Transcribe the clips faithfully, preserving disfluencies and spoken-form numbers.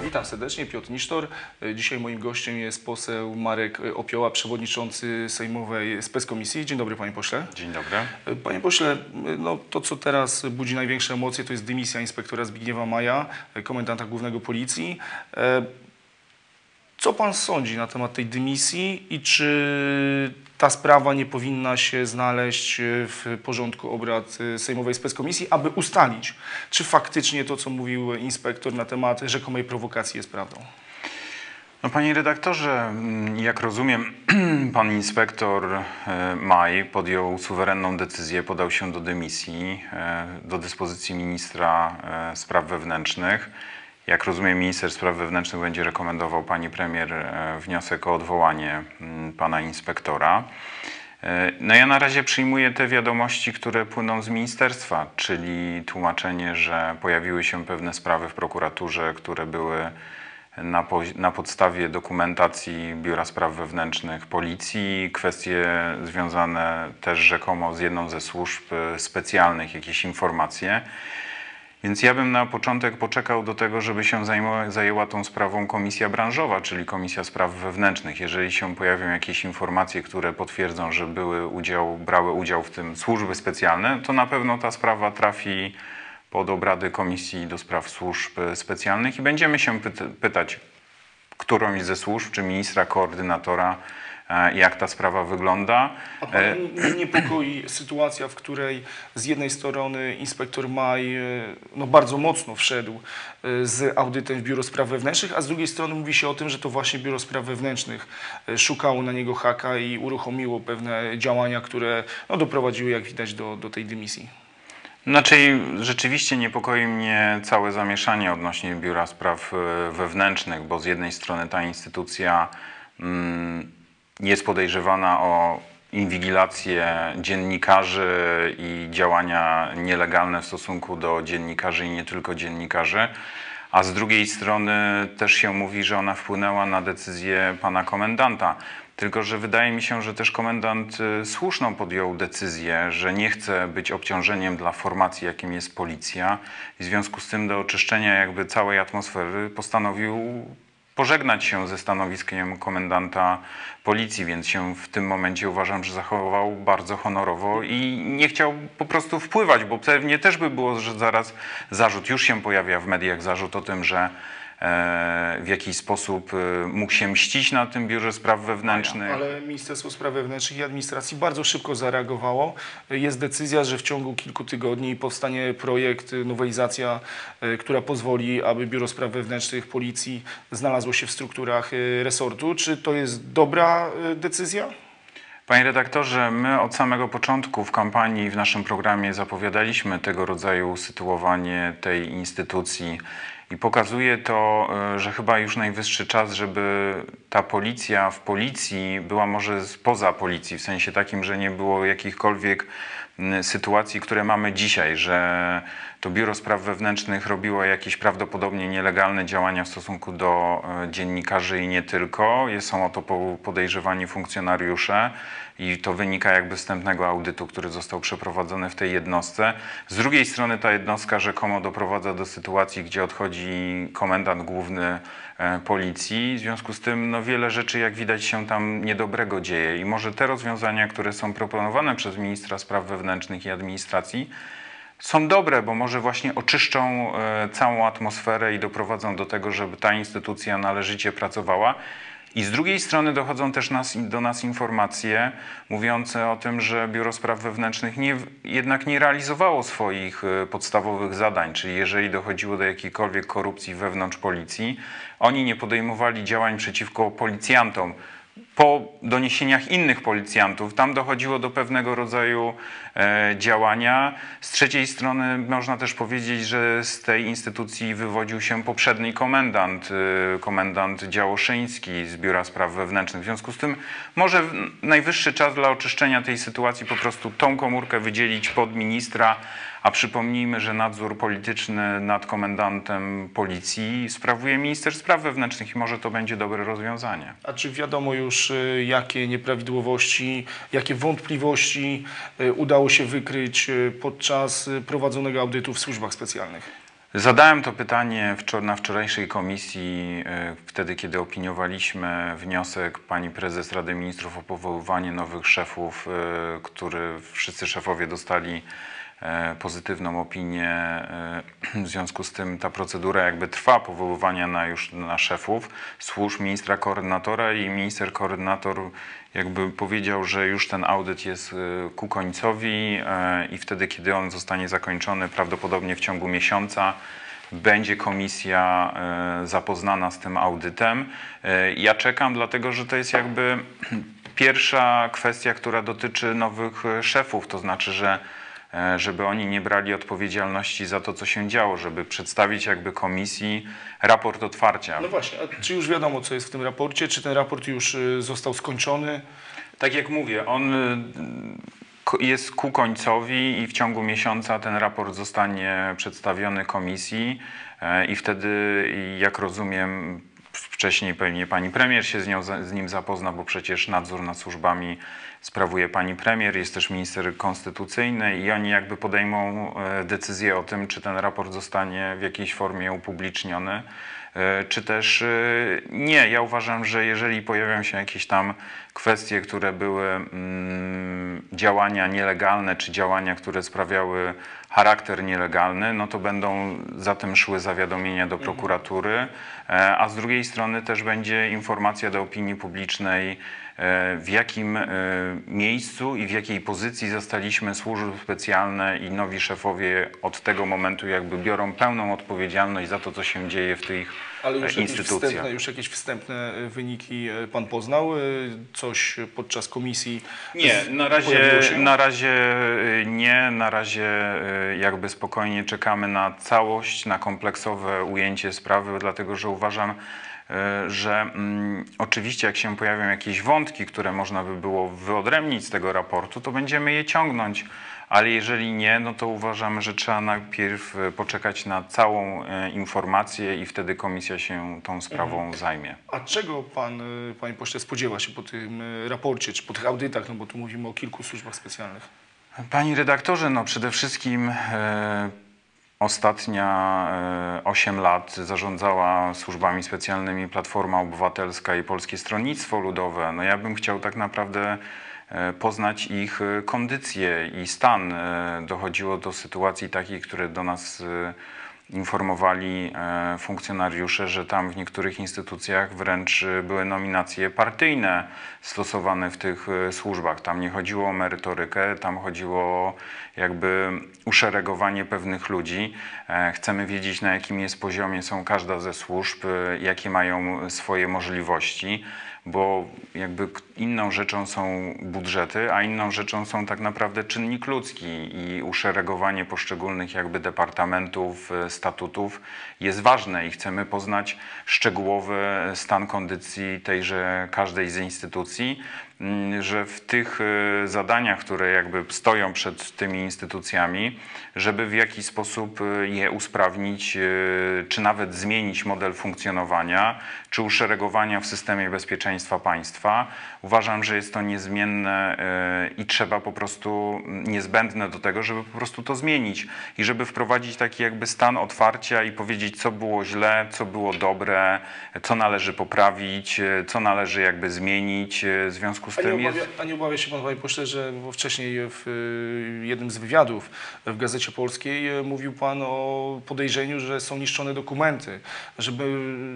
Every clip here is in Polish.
Witam serdecznie, Piotr Nisztor. Dzisiaj moim gościem jest poseł Marek Opioła, przewodniczący Sejmowej Speckomisji. Dzień dobry, panie pośle. Dzień dobry. Panie pośle, no to co teraz budzi największe emocje, to jest dymisja inspektora Zbigniewa Maja, komendanta głównego Policji. Co pan sądzi na temat tej dymisji i czy ta sprawa nie powinna się znaleźć w porządku obrad Sejmowej Speckomisji, aby ustalić, czy faktycznie to, co mówił inspektor na temat rzekomej prowokacji, jest prawdą? No, panie redaktorze, jak rozumiem, pan inspektor Maj podjął suwerenną decyzję, podał się do dymisji, do dyspozycji ministra spraw wewnętrznych. Jak rozumiem, minister spraw wewnętrznych będzie rekomendował pani premier wniosek o odwołanie pana inspektora. No ja na razie przyjmuję te wiadomości, które płyną z ministerstwa, czyli tłumaczenie, że pojawiły się pewne sprawy w prokuraturze, które były na, po, na podstawie dokumentacji Biura Spraw Wewnętrznych Policji, kwestie związane też rzekomo z jedną ze służb specjalnych, jakieś informacje. Więc ja bym na początek poczekał do tego, żeby się zajęła tą sprawą komisja branżowa, czyli Komisja Spraw Wewnętrznych. Jeżeli się pojawią jakieś informacje, które potwierdzą, że były udział, brały udział w tym służby specjalne, to na pewno ta sprawa trafi pod obrady Komisji do Spraw Służb Specjalnych i będziemy się pytać którąś ze służb, czy ministra koordynatora, jak ta sprawa wygląda. A pana nie niepokoi sytuacja, w której z jednej strony inspektor Maj no, bardzo mocno wszedł z audytem w Biuro Spraw Wewnętrznych, a z drugiej strony mówi się o tym, że to właśnie Biuro Spraw Wewnętrznych szukało na niego haka i uruchomiło pewne działania, które no, doprowadziły, jak widać, do, do tej dymisji. Znaczy, rzeczywiście niepokoi mnie całe zamieszanie odnośnie Biura Spraw Wewnętrznych, bo z jednej strony ta instytucja mm, jest podejrzewana o inwigilację dziennikarzy i działania nielegalne w stosunku do dziennikarzy i nie tylko dziennikarzy, a z drugiej strony też się mówi, że ona wpłynęła na decyzję pana komendanta. Tylko że wydaje mi się, że też komendant słuszną podjął decyzję, że nie chce być obciążeniem dla formacji, jakim jest policja. I w związku z tym do oczyszczenia jakby całej atmosfery postanowił pożegnać się ze stanowiskiem komendanta policji, więc się w tym momencie uważam, że zachował bardzo honorowo i nie chciał po prostu wpływać, bo pewnie też by było, że zaraz zarzut, już się pojawia w mediach zarzut o tym, że w jakiś sposób mógł się mścić na tym Biurze Spraw Wewnętrznych. Ale Ministerstwo Spraw Wewnętrznych i Administracji bardzo szybko zareagowało. Jest decyzja, że w ciągu kilku tygodni powstanie projekt, nowelizacja, która pozwoli, aby Biuro Spraw Wewnętrznych Policji znalazło się w strukturach resortu. Czy to jest dobra decyzja? Panie redaktorze, my od samego początku w kampanii w naszym programie zapowiadaliśmy tego rodzaju sytuowanie tej instytucji. I pokazuje to, że chyba już najwyższy czas, żeby ta policja w policji była może spoza policji, w sensie takim, że nie było jakichkolwiek sytuacji, które mamy dzisiaj, że to Biuro Spraw Wewnętrznych robiło jakieś prawdopodobnie nielegalne działania w stosunku do dziennikarzy i nie tylko. Są o to podejrzewani funkcjonariusze i to wynika jakby z wstępnego audytu, który został przeprowadzony w tej jednostce. Z drugiej strony ta jednostka rzekomo doprowadza do sytuacji, gdzie odchodzi komendant główny policji. W związku z tym no, wiele rzeczy, jak widać, się tam niedobrego dzieje i może te rozwiązania, które są proponowane przez ministra spraw wewnętrznych i administracji, są dobre, bo może właśnie oczyszczą całą atmosferę i doprowadzą do tego, żeby ta instytucja należycie pracowała. I z drugiej strony dochodzą też nas, do nas informacje mówiące o tym, że Biuro Spraw Wewnętrznych nie, jednak nie realizowało swoich podstawowych zadań, czyli jeżeli dochodziło do jakiejkolwiek korupcji wewnątrz policji, oni nie podejmowali działań przeciwko policjantom. Po doniesieniach innych policjantów tam dochodziło do pewnego rodzaju e, działania. Z trzeciej strony można też powiedzieć, że z tej instytucji wywodził się poprzedni komendant, e, komendant Działoszyński z Biura Spraw Wewnętrznych. W związku z tym może najwyższy czas dla oczyszczenia tej sytuacji po prostu tą komórkę wydzielić pod ministra, a przypomnijmy, że nadzór polityczny nad komendantem policji sprawuje minister spraw wewnętrznych i może to będzie dobre rozwiązanie. A czy wiadomo już, jakie nieprawidłowości, jakie wątpliwości udało się wykryć podczas prowadzonego audytu w służbach specjalnych? Zadałem to pytanie na wczorajszej komisji, wtedy kiedy opiniowaliśmy wniosek pani prezes Rady Ministrów o powoływanie nowych szefów, który wszyscy szefowie dostali pozytywną opinię. W związku z tym ta procedura jakby trwa powoływania na już na szefów służb, ministra koordynatora, i minister koordynator jakby powiedział, że już ten audyt jest ku końcowi i wtedy, kiedy on zostanie zakończony, prawdopodobnie w ciągu miesiąca, będzie komisja zapoznana z tym audytem. Ja czekam, dlatego że to jest jakby pierwsza kwestia, która dotyczy nowych szefów, to znaczy, że żeby oni nie brali odpowiedzialności za to, co się działo, żeby przedstawić jakby komisji raport otwarcia. No właśnie, a czy już wiadomo, co jest w tym raporcie? Czy ten raport już został skończony? Tak jak mówię, on jest ku końcowi i w ciągu miesiąca ten raport zostanie przedstawiony komisji i wtedy, jak rozumiem, wcześniej pewnie pani premier się z, nią, z nim zapozna, bo przecież nadzór nad służbami sprawuje pani premier, jest też minister konstytucyjny i oni jakby podejmą decyzję o tym, czy ten raport zostanie w jakiejś formie upubliczniony, czy też nie. Ja uważam, że jeżeli pojawią się jakieś tam kwestie, które były mm, działania nielegalne, czy działania, które sprawiały charakter nielegalny, no to będą za tym szły zawiadomienia do prokuratury, a z drugiej strony też będzie informacja do opinii publicznej, w jakim miejscu i w jakiej pozycji zostaliśmy służby specjalne i nowi szefowie od tego momentu jakby biorą pełną odpowiedzialność za to, co się dzieje w tych Ale już instytucjach. Jakieś wstępne, już jakieś wstępne wyniki pan poznał? Coś podczas komisji? Nie, na razie, na razie nie. Na razie jakby spokojnie czekamy na całość, na kompleksowe ujęcie sprawy, dlatego że uważam, że mm, oczywiście jak się pojawią jakieś wątki, które można by było wyodrębnić z tego raportu, to będziemy je ciągnąć, ale jeżeli nie, no to uważamy, że trzeba najpierw poczekać na całą e, informację i wtedy komisja się tą sprawą mhm. zajmie. A czego pan, panie pośle, spodziewa się po tym raporcie, czy po tych audytach, no bo tu mówimy o kilku służbach specjalnych? Panie redaktorze, no przede wszystkim e, Ostatnia osiem lat zarządzała służbami specjalnymi Platforma Obywatelska i Polskie Stronnictwo Ludowe. No ja bym chciał tak naprawdę poznać ich kondycję i stan. Dochodziło do sytuacji takich, które do nas informowali funkcjonariusze, że tam w niektórych instytucjach wręcz były nominacje partyjne stosowane w tych służbach. Tam nie chodziło o merytorykę, tam chodziło o jakby uszeregowanie pewnych ludzi. Chcemy wiedzieć, na jakim jest poziomie są każda ze służb, jakie mają swoje możliwości, bo jakby inną rzeczą są budżety, a inną rzeczą są tak naprawdę czynnik ludzki i uszeregowanie poszczególnych jakby departamentów, statutów jest ważne i chcemy poznać szczegółowy stan kondycji tejże każdej z instytucji, że w tych zadaniach, które jakby stoją przed tymi instytucjami, żeby w jakiś sposób je usprawnić, czy nawet zmienić model funkcjonowania, czy uszeregowania w systemie bezpieczeństwa państwa. Uważam, że jest to niezmienne i trzeba po prostu, niezbędne do tego, żeby po prostu to zmienić i żeby wprowadzić taki jakby stan otwarcia i powiedzieć, co było źle, co było dobre, co należy poprawić, co należy jakby zmienić. W związku z a tym nie obawia, jest... A nie obawia się pan, panie pośle, że wcześniej w jednym z wywiadów w Gazecie Polskiej mówił pan o podejrzeniu, że są niszczone dokumenty, żeby...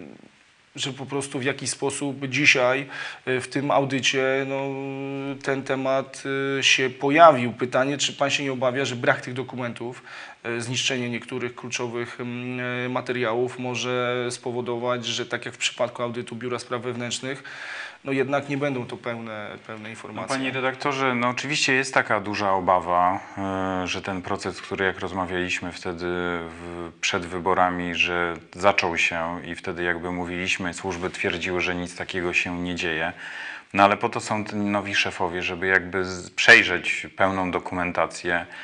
że po prostu w jakiś sposób dzisiaj w tym audycie no, ten temat się pojawił. Pytanie, czy pan się nie obawia, że brak tych dokumentów, zniszczenie niektórych kluczowych materiałów może spowodować, że tak jak w przypadku audytu Biura Spraw Wewnętrznych, no jednak nie będą to pełne, pełne informacje. No, panie redaktorze, no oczywiście jest taka duża obawa, że ten proces, który jak rozmawialiśmy wtedy w, przed wyborami, że zaczął się i wtedy jakby mówiliśmy, służby twierdziły, że nic takiego się nie dzieje. No ale po to są nowi szefowie, żeby jakby przejrzeć pełną dokumentację,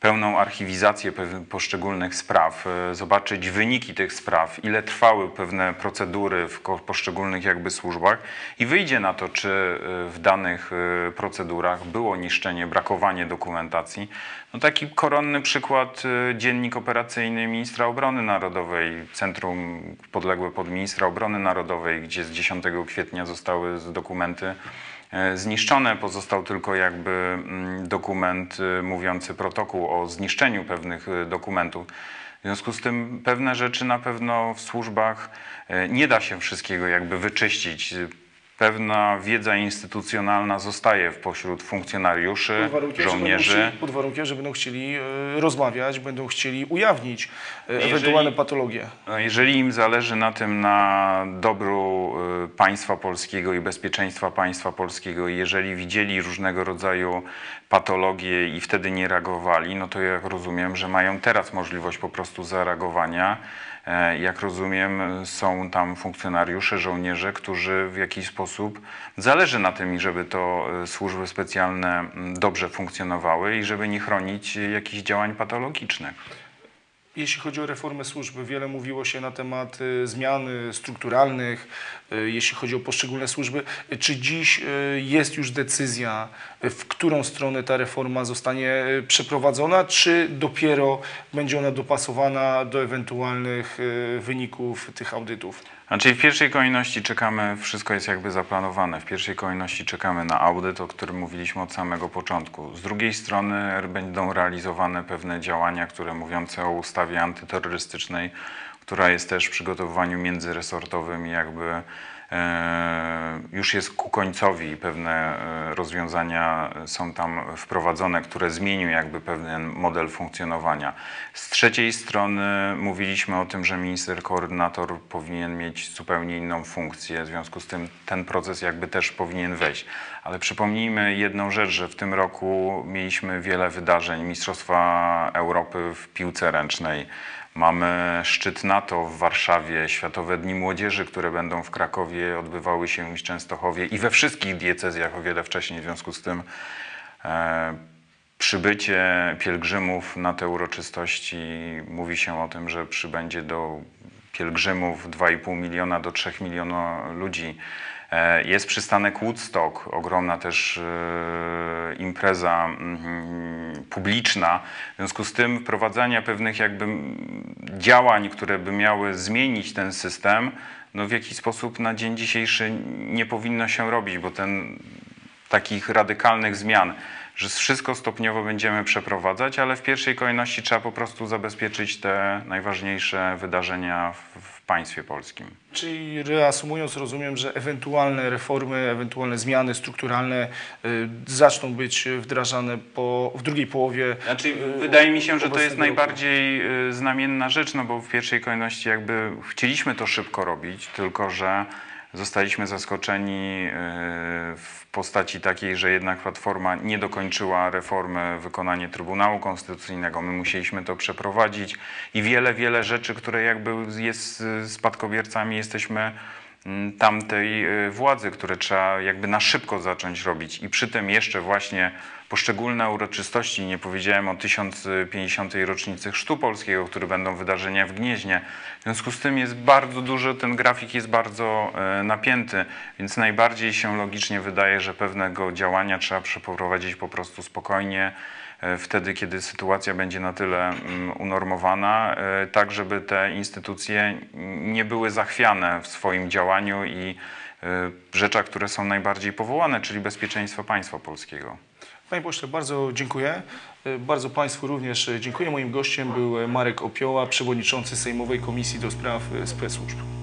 pełną archiwizację poszczególnych spraw, zobaczyć wyniki tych spraw, ile trwały pewne procedury w poszczególnych jakby służbach i wyjdzie na to, czy w danych procedurach było niszczenie, brakowanie dokumentacji. No taki koronny przykład, dziennik operacyjny ministra obrony narodowej, centrum podległe pod ministra obrony narodowej, gdzie z dziesiątego kwietnia zostały dokumenty zniszczone, pozostał tylko jakby dokument mówiący protokół o zniszczeniu pewnych dokumentów. W związku z tym pewne rzeczy na pewno w służbach nie da się wszystkiego jakby wyczyścić. Pewna wiedza instytucjonalna zostaje pośród funkcjonariuszy, pod warunkiem, żołnierzy. Że będą chcieli, pod warunkiem, że będą chcieli rozmawiać, będą chcieli ujawnić ewentualne patologie. Jeżeli im zależy na tym, na dobru państwa polskiego i bezpieczeństwa państwa polskiego, i jeżeli widzieli różnego rodzaju patologie i wtedy nie reagowali, no to jak rozumiem, że mają teraz możliwość po prostu zareagowania. Jak rozumiem, są tam funkcjonariusze, żołnierze, którzy w jakiś sposób zależy na tym, żeby to służby specjalne dobrze funkcjonowały i żeby nie chronić jakichś działań patologicznych. Jeśli chodzi o reformę służby, wiele mówiło się na temat zmian strukturalnych, jeśli chodzi o poszczególne służby. Czy dziś jest już decyzja, w którą stronę ta reforma zostanie przeprowadzona, czy dopiero będzie ona dopasowana do ewentualnych wyników tych audytów? Znaczy w pierwszej kolejności czekamy, wszystko jest jakby zaplanowane, w pierwszej kolejności czekamy na audyt, o którym mówiliśmy od samego początku. Z drugiej strony będą realizowane pewne działania, które mówiące o ustawie antyterrorystycznej, która jest też w przygotowywaniu międzyresortowym i jakby już jest ku końcowi i pewne rozwiązania są tam wprowadzone, które zmienią jakby pewien model funkcjonowania. Z trzeciej strony mówiliśmy o tym, że minister koordynator powinien mieć zupełnie inną funkcję, w związku z tym ten proces jakby też powinien wejść. Ale przypomnijmy jedną rzecz, że w tym roku mieliśmy wiele wydarzeń, Mistrzostwa Europy w piłce ręcznej. Mamy szczyt NATO w Warszawie, Światowe Dni Młodzieży, które będą w Krakowie, odbywały się w Częstochowie i we wszystkich diecezjach o wiele wcześniej. W związku z tym e, przybycie pielgrzymów na te uroczystości, mówi się o tym, że przybędzie do pielgrzymów dwa i pół miliona do trzech milionów ludzi. Jest przystanek Woodstock, ogromna też e, impreza mm, publiczna. W związku z tym wprowadzania pewnych jakby działań, które by miały zmienić ten system, no w jakiś sposób na dzień dzisiejszy nie powinno się robić, bo ten takich radykalnych zmian, że wszystko stopniowo będziemy przeprowadzać, ale w pierwszej kolejności trzeba po prostu zabezpieczyć te najważniejsze wydarzenia w, w państwie polskim. Czyli reasumując, rozumiem, że ewentualne reformy, ewentualne zmiany strukturalne y, zaczną być wdrażane po, w drugiej połowie. Znaczy, y, wydaje mi się, że to jest obecnego roku. najbardziej y, znamienna rzecz, no bo w pierwszej kolejności jakby chcieliśmy to szybko robić, tylko że zostaliśmy zaskoczeni w postaci takiej, że jednak Platforma nie dokończyła reformy wykonania Trybunału Konstytucyjnego. My musieliśmy to przeprowadzić i wiele, wiele rzeczy, które jakby jest spadkobiercami, jesteśmy tamtej władzy, które trzeba jakby na szybko zacząć robić. I przy tym jeszcze właśnie poszczególne uroczystości, nie powiedziałem o tysiąc pięćdziesiątej rocznicy Chrztu Polskiego, które będą wydarzenia w Gnieźnie. W związku z tym jest bardzo dużo, ten grafik jest bardzo napięty, więc najbardziej się logicznie wydaje, że pewnego działania trzeba przeprowadzić po prostu spokojnie, wtedy, kiedy sytuacja będzie na tyle unormowana, tak żeby te instytucje nie były zachwiane w swoim działaniu i rzeczach, które są najbardziej powołane, czyli bezpieczeństwo państwa polskiego. Panie pośle, bardzo dziękuję. Bardzo Państwu również dziękuję. Moim gościem był Marek Opioła, przewodniczący Sejmowej Komisji do Spraw Spec Służb.